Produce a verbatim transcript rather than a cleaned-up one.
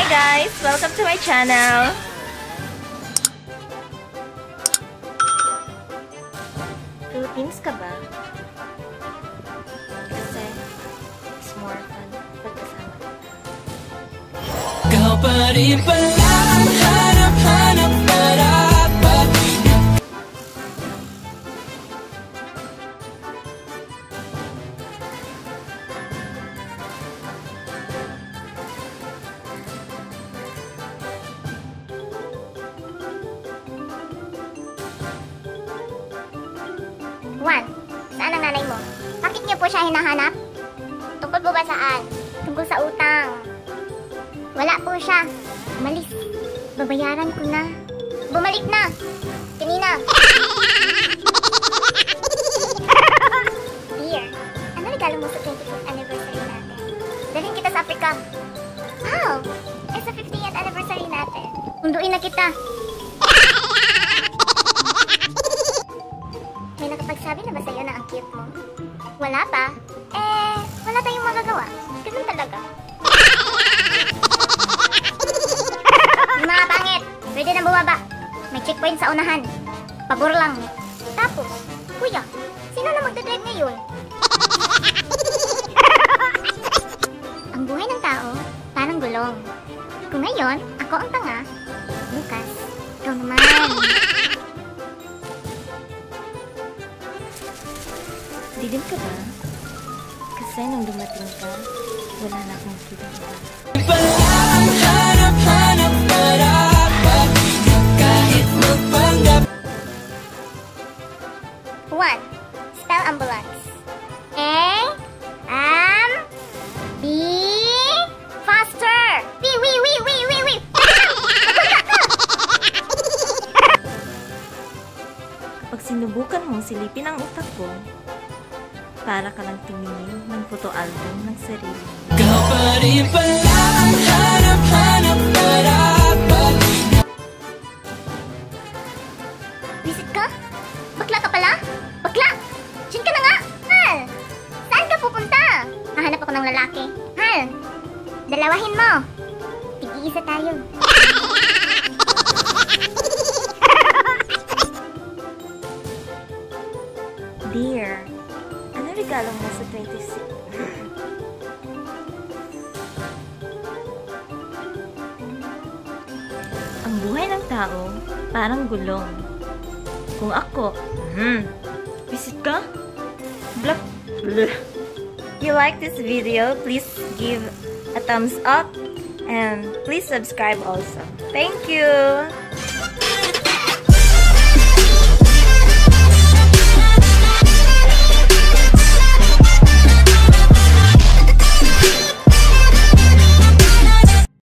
guys! Welcome to my channel! Philippines ka ba? Kasi it's more fun pagkasama kita. Kau pa rin pala ang hanap-hanap para pag-ingat. Juan, saan ang nanay mo? Bakit niyo po siya hinahanap? Tungkol po ba saan? Tungkol sa utang. Wala po siya. Umalis. Babayaran ko na. Bumalik na. Kanina. Dear, ano regalo mo sa twenty-fifth anniversary natin? Dalhin kita sa Africa. Wow! Eh sa fiftieth anniversary natin. Unduin na kita. May nakapagsabi na ba sa'yo na ang cute mo? Wala pa? Eh, wala tayong magagawa. Ganun talaga. Yung mga pangit, pwede na bumaba. May checkpoint sa unahan. Pabor lang. Tapos, kuya, sino na magdadrive ngayon? Ang buhay ng tao, parang gulong. Kung ngayon, ako ang tanga, bukas, ikaw naman. Dilim ka ba? Kasi nung dumating ka, wala na akong kita. Pala ang hanap-hanap para pag-ingat kahit magpanggap. One, spell ambulance. A, M, B, faster. B, wee, wee, wee, wee, wee. Kapag sinubukan mong silipin ang utak ko, para ka lang tumingin ng photo album ng sarili. Kau pa rin pala ang hanap-hanap para pag-ingat. Visit ka? Bakla ka pala? Bakla! Diyan ka na nga! Hal! Saan ka pupunta? Hahanap ako ng lalaki. Hal! Dalawahin mo! Tig-iisa tayo. Dear, ano regalo mo sa twenty-six? Ang buhay ng tao, parang gulong. Kung ako, hmm, visit ka? Blah, blah. You like this video, please give a thumbs up and please subscribe also. Thank you!